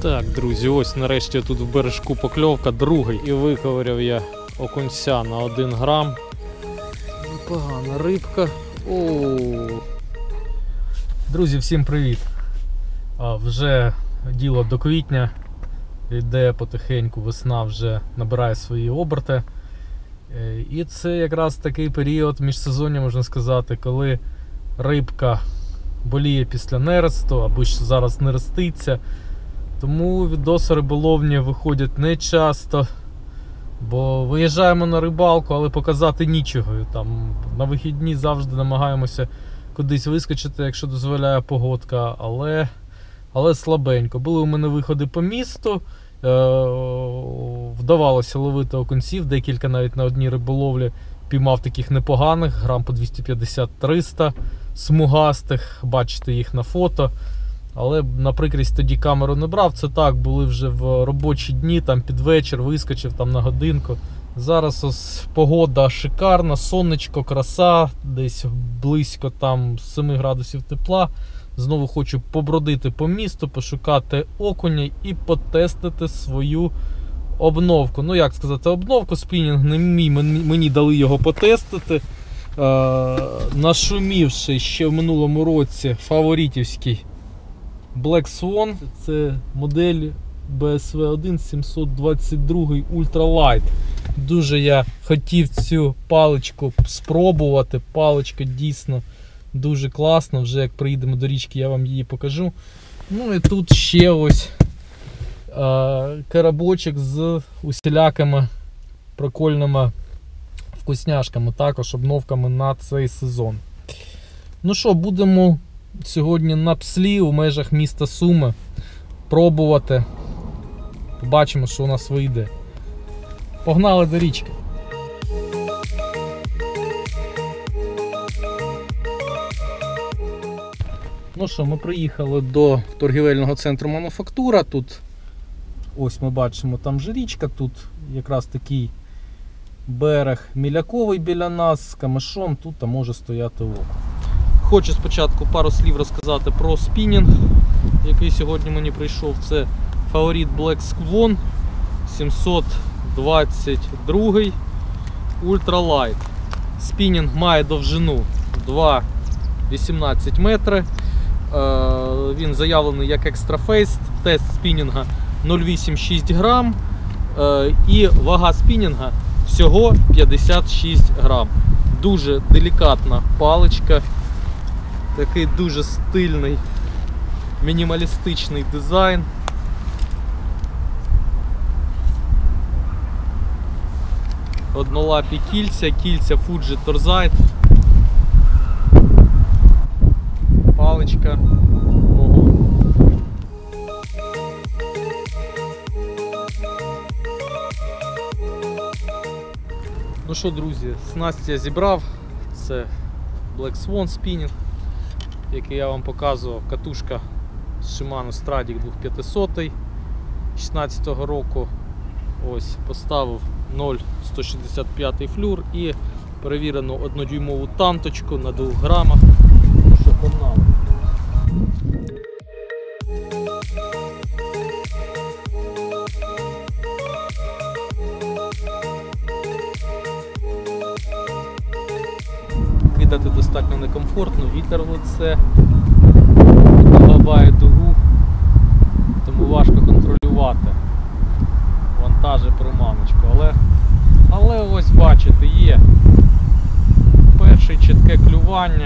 Так, друзі, ось нарешті тут в бережку покльовка, другий. І виковиряв я окунця на 1 грам. Непогана рибка. Ооо. Друзі, всім привіт! Вже діло до квітня. Йде потихеньку, весна вже набирає свої оберти. І це якраз такий період міжсезоння, можна сказати, коли рибка боліє після нересту, або ж зараз нереститься. Тому відоси риболовні виходять не часто, бо виїжджаємо на рибалку, але показати нічого. Там на вихідні завжди намагаємося кудись вискочити, якщо дозволяє погодка, але слабенько. Були у мене виходи по місту, вдавалося ловити окунців, декілька навіть на одній риболовлі піймав таких непоганих, грам по 250-300 смугастих, бачите їх на фото. Але на прикрість тоді камеру не брав, це так, були вже в робочі дні, там під вечір вискочив там на годинку. Зараз ось погода шикарна, сонечко, краса, десь близько там 7 градусів тепла. Знову хочу побродити по місту, пошукати окуня і потестити свою обновку. Ну як сказати, обновку, спінінг не мій, мені дали його потестити. Нашумівши ще в минулому році фаворитівський Black Swan, це модель BSV-1 722 Ultralight. Дуже я хотів цю паличку спробувати, паличка дійсно дуже класна, вже як приїдемо до річки я вам її покажу. Ну і тут ще ось коробочок з усілякими прикольними вкусняшками, також обновками на цей сезон. Ну що, будемо сьогодні на пслі у межах міста Суми пробувати. Побачимо, що у нас вийде. Погнали до річки. Ну що, ми приїхали до торгівельного центру Мануфактура. Тут ось ми бачимо, там же річка, тут якраз такий берег міляковий біля нас з камешом, тут там може стояти окунь. Хочу спочатку пару слів розказати про спінінг, який сьогодні мені прийшов. Це фаворит Black Swan 722 Ultralight. Спінінг має довжину 2,18 метри. Він заявлений як екстрафейс, тест спінінга 0,86 грам і вага спінінга всього 56 грам. Дуже делікатна паличка, такий дуже стильний, мінімалістичний дизайн. Однолапі кільця Fuji Torzite. Паличка. Ого. Ну що, друзі, снасть я зібрав. Це Black Swan спінінг, який я вам показував. Катушка Shimano Stradic 2500 16-го року. Ось поставив 0,165 флюр і перевірену 1-дюймову танточку на 2 грамах. Що погнали. Кидати достатньо некомфортно, вітер в лице, долабає дугу, тому важко контролювати вантажі приманочку. Але ось бачите, є перше чітке клювання.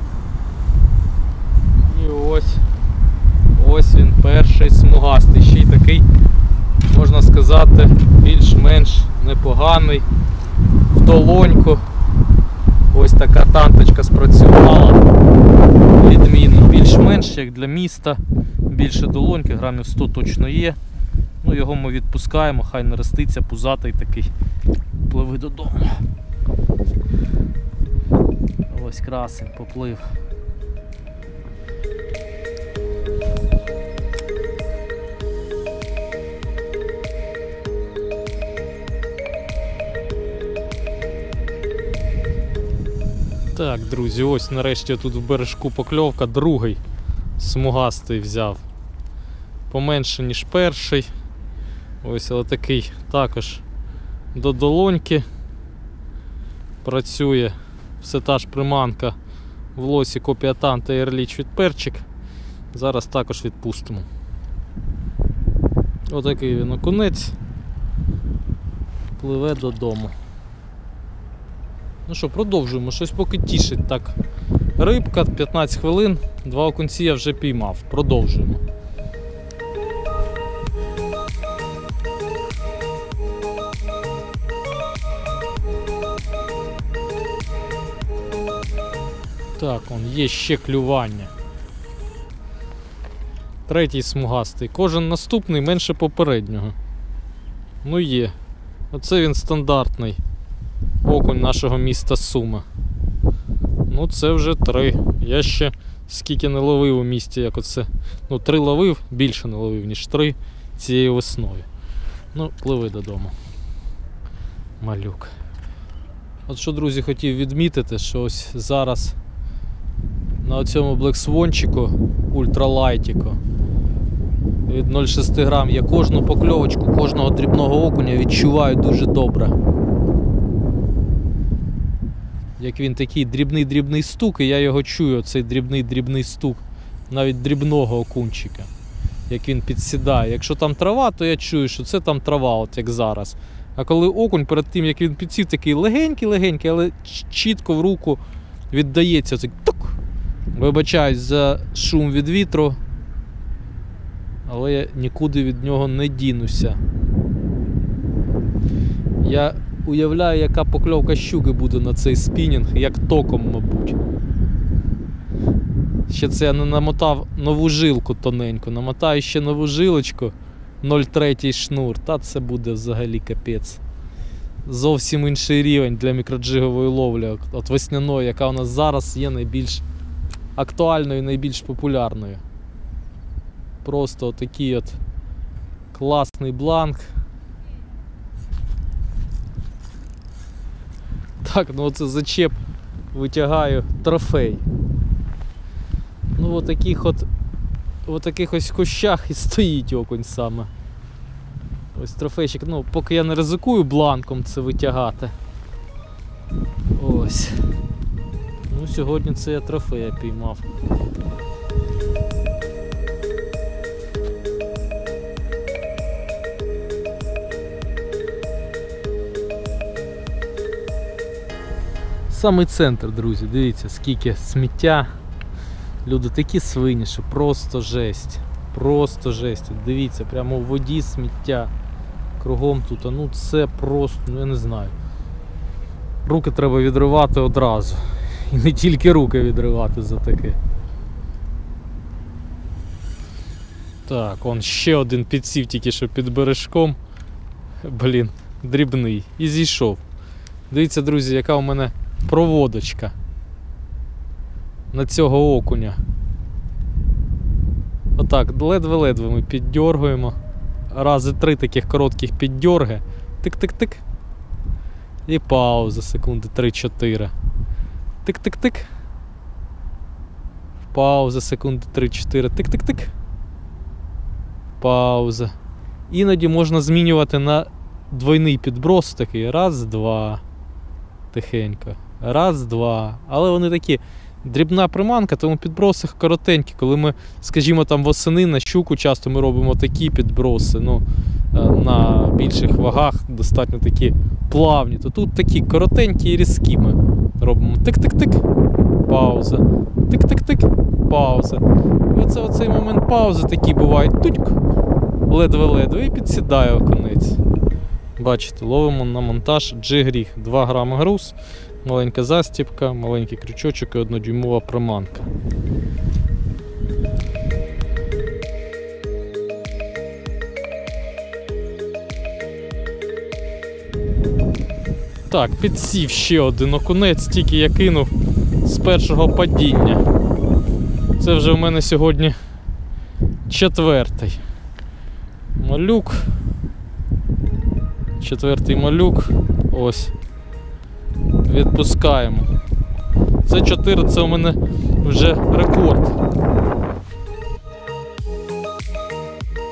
І ось він перший смугастий, ще й такий, можна сказати, більш-менш непоганий, в долоньку. Ось така танточка спрацювала відмінно, більш-менш як для міста, більше долоньки, грамів 100 точно є. Ну його ми відпускаємо, хай нереститься, пузатий такий, пливи додому. Ось красень, поплив. Так, друзі, ось нарешті тут в бережку покльовка, другий смугастий взяв. поменше, ніж перший. Ось, але такий також до долоньки. Працює все та ж приманка в лосі Копіатан та Ерліч від Перчик. Зараз також відпустимо. Отакий він окунець. Пливе додому. Ну що, продовжуємо. Щось поки тішить так. Рибка, 15 хвилин, 2 окунці я вже піймав. Продовжуємо. Так, є ще клювання. Третій смугастий. Кожен наступний менше попереднього. Ну є. Оце він стандартний окунь нашого міста Суми. Ну це вже 3. Я ще скільки не ловив у місті, як оце. Ну 3 ловив, більше не ловив, ніж 3 цією весною. Ну, пливи додому. Малюк. От що, друзі, хотів відмітити, що ось зараз на цьому блексвончику ультралайтіку від 0,6 грам я кожну покльовочку, кожного дрібного окуня відчуваю дуже добре. Як він такий дрібний стук, і я його чую, цей дрібний стук навіть дрібного окунчика. Як він підсідає. Якщо там трава, то я чую, що це там трава, от як зараз. А коли окунь перед тим, як він підсів, такий легенький, але чітко в руку віддається. Цей тук. Вибачаюсь за шум від вітру, але я нікуди від нього не дінуся. Я уявляю, яка покльовка щуки буде на цей спінінг, як током, мабуть. Ще це я не намотав нову жилку тоненьку, намотаю ще нову жилочку, 0,3 шнур, та це буде взагалі капець. Зовсім інший рівень для мікроджигової ловлі, от весняної, яка у нас зараз є найбільш актуальною, найбільш популярною. Просто такий от класний бланк. Так, ну оце зачеп, витягаю трофей. Ну в таких ось кущах і стоїть окунь саме. Ось трофейчик, ну поки я не ризикую бланком це витягати. Ось. Ну сьогодні це я трофея піймав. Самий центр, друзі, дивіться, скільки сміття. Люди такі свині, що просто жесть. Просто жесть. Дивіться, прямо у воді сміття. Кругом тут, ну це просто, ну я не знаю. Руки треба відривати одразу. І не тільки руки відривати за таке. Так, он ще один підсів тільки що під бережком. Блін, дрібний. І зійшов. Дивіться, друзі, яка у мене проводочка на цього окуня. Отак, ледве-ледве ми піддьоргуємо. Рази 3 таких коротких піддьорги. Тик-тик-тик. І пауза, секунди 3-4. Тик-тик-тик. Пауза, секунди 3-4. Тик-тик-тик. Пауза. Іноді можна змінювати на двойний підброс такий. Раз, два. Тихенько. Раз, два. Але вони такі дрібна приманка, тому підброси коротенькі. Коли ми, скажімо, там восени на щуку часто ми робимо такі підброси, ну, на більших вагах достатньо такі плавні, то тут такі коротенькі і різкі ми робимо. Тик-тик-тик, пауза. Тик-тик-тик, пауза. І оцей момент паузи такий буває. Тутьк, ледве-ледве і підсідає окунець. Бачите, ловимо на монтаж джиг-ріг. 2 грами груз, маленька застібка, маленький крючочок і 1-дюймова приманка. Так, підсів ще один окунець, тільки я кинув з першого падіння. Це вже в мене сьогодні 4-й малюк. 4-й малюк. Ось. Відпускаємо. Це 4, це у мене вже рекорд.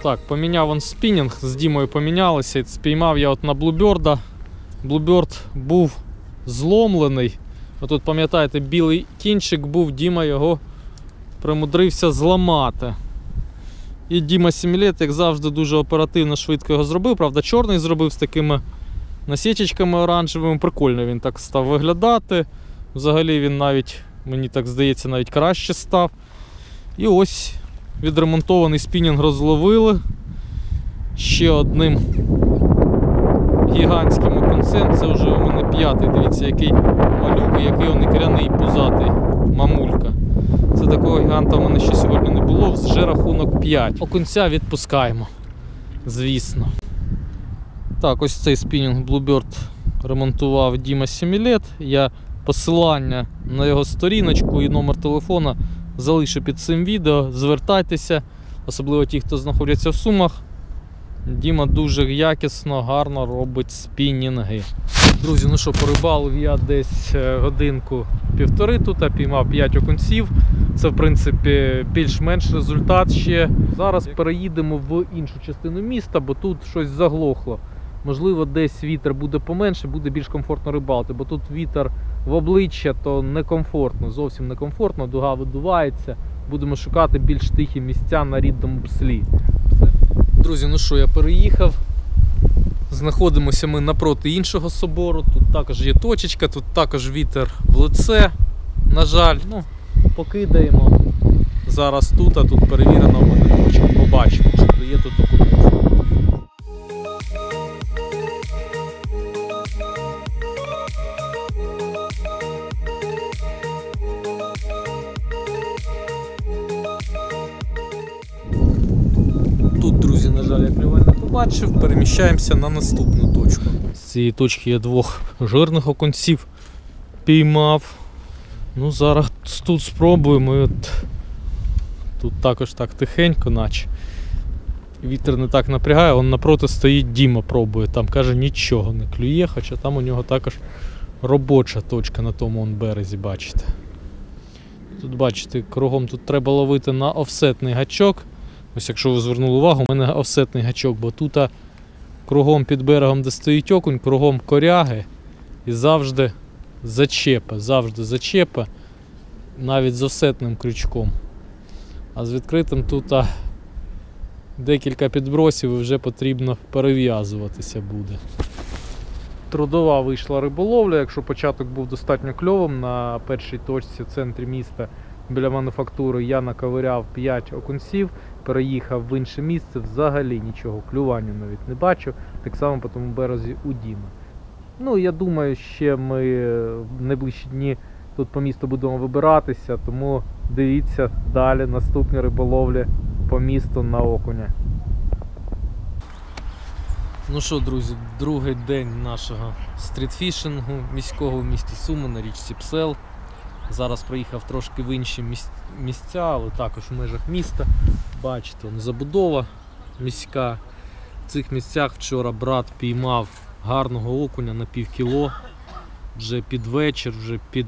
Так, поміняв он спінінг, з Дімою помінялися. Спіймав я от на Bluebird. Bluebird був зломлений. Отут, пам'ятаєте, білий кінчик був, Діма його примудрився зламати. І Діма Сімілет, як завжди, дуже оперативно, швидко його зробив. Правда, чорний зробив з такими насічечками оранжевими. Прикольно він так став виглядати. Взагалі він навіть, мені так здається, навіть краще став. І ось відремонтований спінінг розловили. Ще одним гігантським окунцем. Це вже у мене 5-й. Дивіться, який малюк і який он ікряний пузатий. Мамулька. Це такого гіганта в мене ще сьогодні не було. Вже рахунок 5. Окунця відпускаємо. Звісно. Так, ось цей спінінг Bluebird ремонтував Діма Сімілет. Я посилання на його сторіночку і номер телефона залишу під цим відео. Звертайтеся, особливо ті, хто знаходяться в Сумах. Діма дуже якісно, гарно робить спінінги. Друзі, ну що, порибалив я десь годинку-півтори тут, піймав 5 окунців. Це, в принципі, більш-менш результат ще. Зараз переїдемо в іншу частину міста, бо тут щось заглохло. Можливо, десь вітер буде поменше, буде більш комфортно рибалити, бо тут вітер в обличчя, то некомфортно, зовсім некомфортно, дуга видувається. Будемо шукати більш тихі місця на рідному Пслі. Друзі, ну що, я переїхав. Знаходимося ми напроти іншого собору. Тут також є точечка, тут також вітер в лице. На жаль, ну, покидаємо. Зараз тут, а тут перевірена в мене точка. Побачимо, чи є тут окунець. Тут, друзі, на жаль, я клювань не побачив, переміщаємося на наступну точку. З цієї точки я 2 жирних окунців піймав. Ну, зараз тут спробуємо. От тут також так тихенько, наче. Вітер не так напрягає, он напроти стоїть Діма, пробує. Там, каже, нічого не клює, хоча там у нього також робоча точка на тому березі, бачите. Тут, бачите, кругом тут треба ловити на офсетний гачок. Ось якщо ви звернули увагу, у мене офсетний гачок, бо тут кругом під берегом, де стоїть окунь, кругом коряги і завжди зачепа, навіть з офсетним крючком. А з відкритим тут декілька підбросів і вже потрібно перев'язуватися буде. Трудова вийшла риболовля, якщо початок був достатньо кльовим, на першій точці в центрі міста біля мануфактури я наковиряв 5 окунців, переїхав в інше місце, взагалі нічого, клювання навіть не бачу, так само по тому березі у Діми. Ну, я думаю, ще ми в найближчі дні тут по місту будемо вибиратися, тому дивіться далі наступні риболовлі по місту на окуня. Ну що, друзі, другий день нашого стрітфішингу міського в місті Суми на річці Псел. Зараз приїхав трошки в інші місця, але також в межах міста. Бачите, забудова міська. В цих місцях вчора брат піймав гарного окуня на півкіло. Вже під вечір, вже під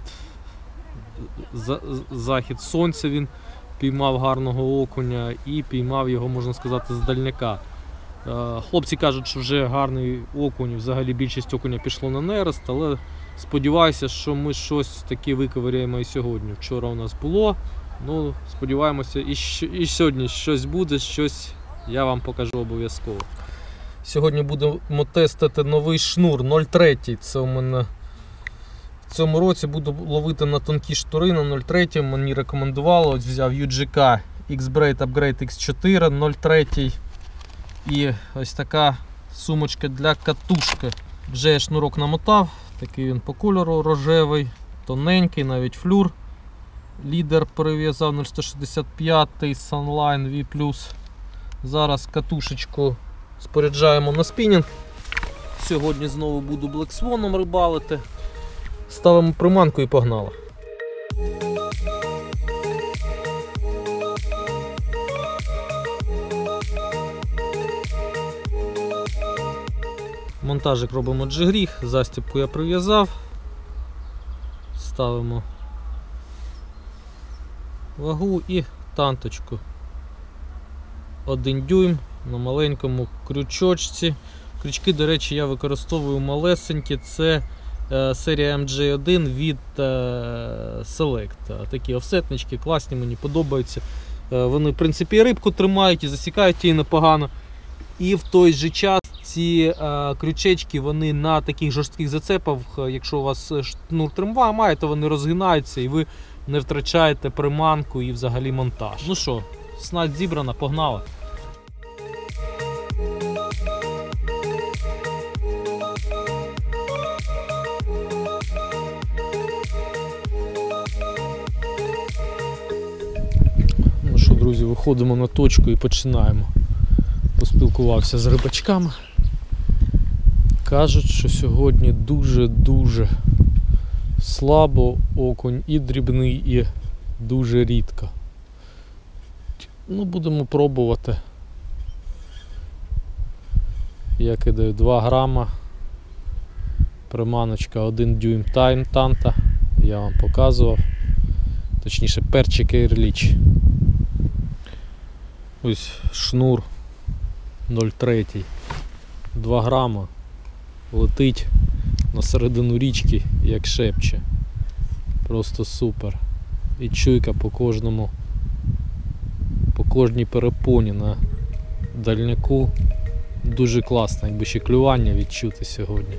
захід сонця він піймав гарного окуня і піймав його, можна сказати, з дальняка. Хлопці кажуть, що вже гарний окунь, взагалі більшість окуня пішло на нерест, але сподіваюся, що ми щось таке виковиряємо і сьогодні. Вчора у нас було, ну сподіваємося і сьогодні щось буде, щось я вам покажу обов'язково. Сьогодні будемо тестити новий шнур 0,3. Це у мене в цьому році буду ловити на тонкі штури на 0,3. Мені рекомендувало, ось взяв UGK X-Braid Upgrade X4 0,3. І ось така сумочка для катушки. Вже я шнурок намотав, такий він по кольору рожевий, тоненький, навіть флюр. Лідер перев'язав 0165 Sunline V+. Зараз катушечку споряджаємо на спінінг. Сьогодні знову буду Black Swan рибалити. Ставимо приманку і погнали. Монтажик робимо джигріг, застібку я прив'язав. Ставимо вагу і танточку. 1 дюйм на маленькому крючочці. Крючки, до речі, я використовую малесенькі. Це серія MJ1 від Select. Такі офсетнички, класні, мені подобаються. Вони, в принципі, і рибку тримають, і засікають її непогано. І в той же час ці крючечки, вони на таких жорстких зацепах, якщо у вас шнур тримає, то вони розгинаються і ви не втрачаєте приманку і взагалі монтаж. Ну що, снасть зібрана, погнали. Ну що, друзі, виходимо на точку і починаємо. Поспілкувався з рибачками. Кажуть, що сьогодні дуже-дуже слабо окунь, і дрібний, і дуже рідко. Ну, будемо пробувати. Я кидаю 2 грама. Приманочка 1 дюйм танта. Я вам показував. Точніше, перчик Airleech. Ось шнур 0,3. 2 грама. Летить на середину річки, як шепче. Просто супер. І чуйка по кожній перепоні на дальняку. Дуже класно, якби ще клювання відчути сьогодні.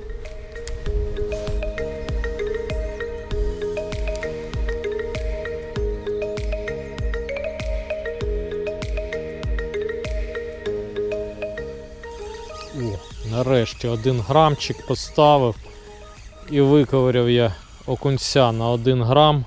О, нарешті 1 грамчик поставив і виковиряв я окунця на 1 грам.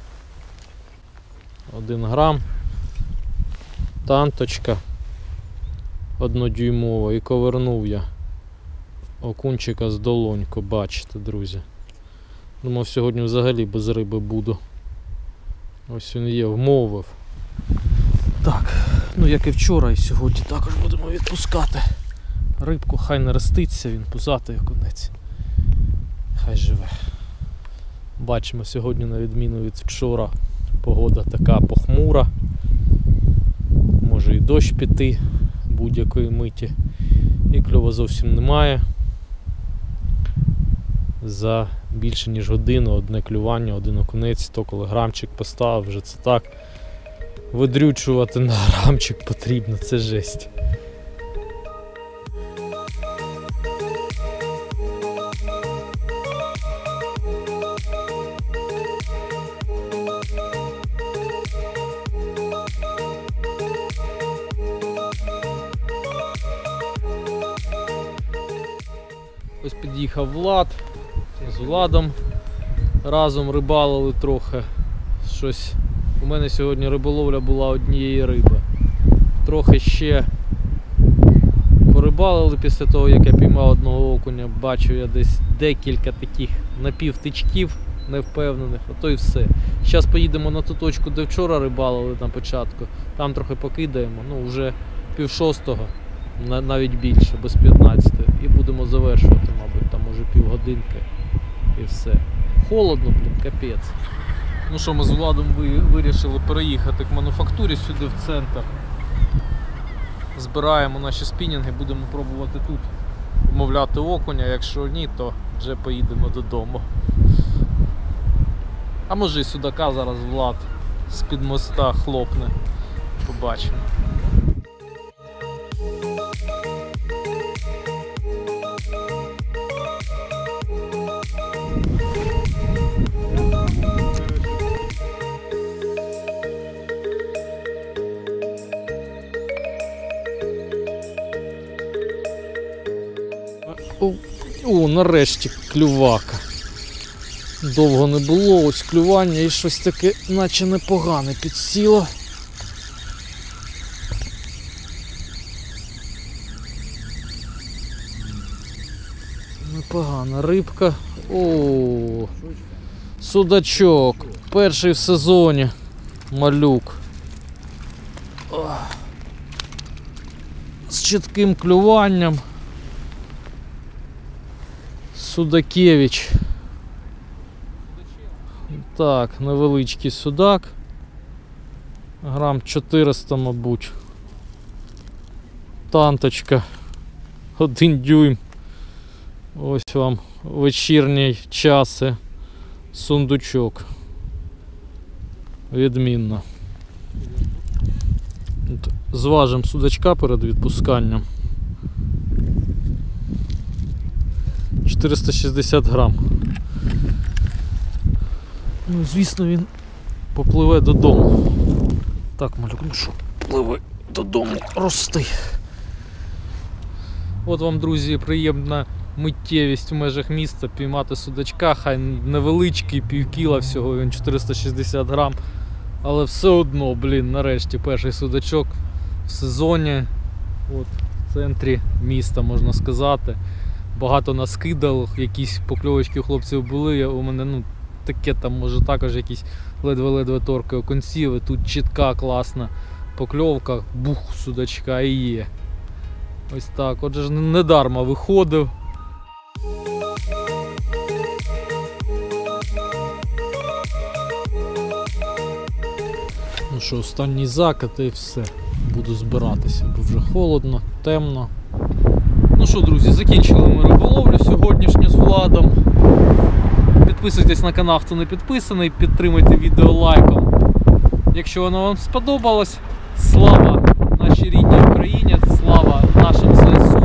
1 грам. Танточка 1-дюймова, і ковернув я окунчика з долоньку, бачите, друзі. Думав, сьогодні взагалі без риби буду. Ось він є, вмовив. Так, ну як і вчора, і сьогодні також будемо відпускати рибку, хай не роститься, він пузатий окунець. Хай живе. Бачимо, сьогодні на відміну від вчора погода така похмура. Може і дощ піти будь-якої миті. І кльова зовсім немає. За більше ніж годину 1 клювання, 1 окунець, то коли грамчик поставив, вже це так. Видрючувати на грамчик потрібно, це жесть. Ось під'їхав Влад, з Владом разом рибалили трохи. Щось у мене сьогодні риболовля була однієї риби. Трохи ще порибалили після того, як я піймав 1 окуня. Бачу я десь декілька таких напівтичків невпевнених, а то і все. Зараз поїдемо на ту точку, де вчора рибалили на початку. Там трохи покидаємо, ну вже 5:30, навіть більше, без 15. І будемо завершувати, мабуть, там уже півгодинки і все. Холодно, блін, капець. Ну що, ми з Владом вирішили переїхати к мануфактурі сюди в центр. Збираємо наші спінінги, будемо пробувати тут вмовляти окуня, якщо ні, то вже поїдемо додому. А може і судака зараз Влад з-під моста хлопне. Побачимо. О, нарешті клювака. Довго не було, ось клювання і щось таке, наче непогане підсіло. Непогана рибка. О, судачок. Перший в сезоні. Малюк. З чітким клюванням. Судакевич. Так, невеличкий судак. Грам 400, мабуть. Танточка 1 дюйм. Ось вам вечірній час. Сундучок. Відмінно. Зважимо судачка перед відпусканням. 460 грам. Ну, звісно, він попливе додому. Так, малюк, ну що, пливе додому, рости. От вам, друзі, приємна миттєвість в межах міста піймати судачка, хай невеличкий, півкіла всього, він 460 грам. Але все одно, блін, нарешті перший судачок в сезоні. От, в центрі міста, можна сказати. Багато наскидав, якісь покльовочки у хлопців були, у мене, ну, таке там, може, також якісь ледве-ледве торки окунців. Тут чітка, класна покльовка, бух, судачка і є. Ось так, отже ж недарма виходив. Ну що, останній закат і все. Буду збиратися, бо вже холодно, темно. Ну що, друзі, закінчили ми риболовлю сьогоднішню з Владом. Підписуйтесь на канал, хто не підписаний, підтримуйте відео лайком. Якщо воно вам сподобалось, слава нашій рідній Україні, слава нашим ЗСУ.